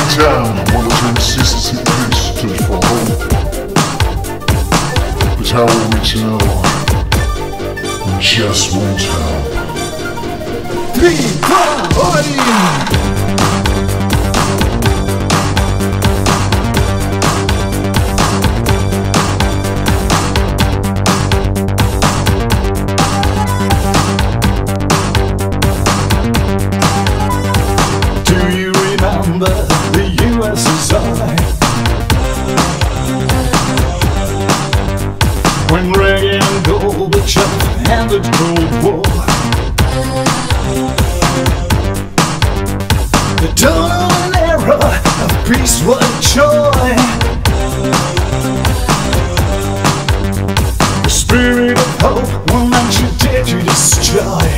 down, one of them insisted this stood for hope. But how are we to know? We just won't help. Do you remember the USSR? When Reagan and Gorbachev ended the Cold War, the dawn of an era of peace, what joy. The spirit of hope will not you dare to destroy.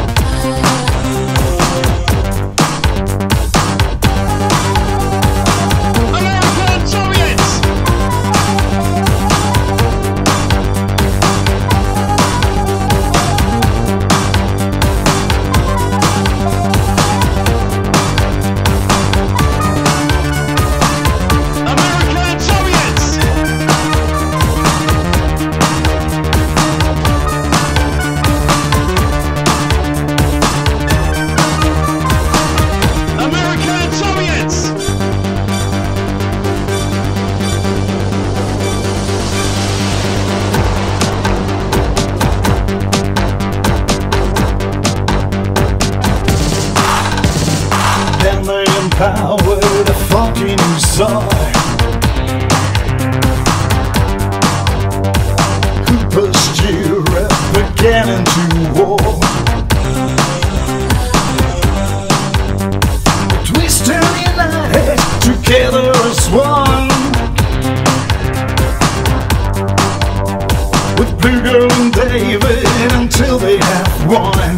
Then they empowered a funky new Tsar who pushed Europe again into war. But we stand united, together as one, with Blue Girl and David until they have won.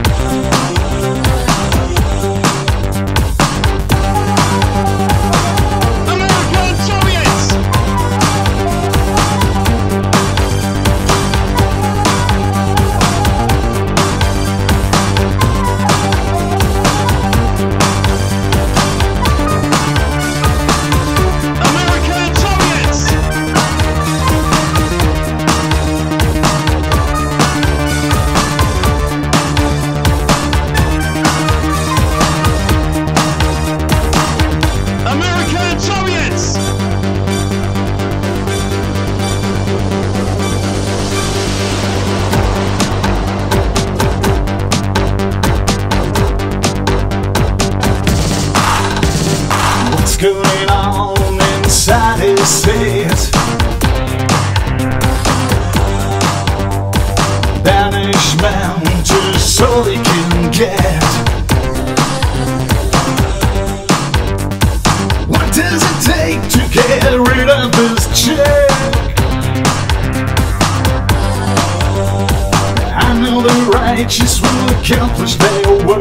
Going on inside his head, banishment is all he can get. What does it take to get rid of this chick? I know the righteous will accomplish their work.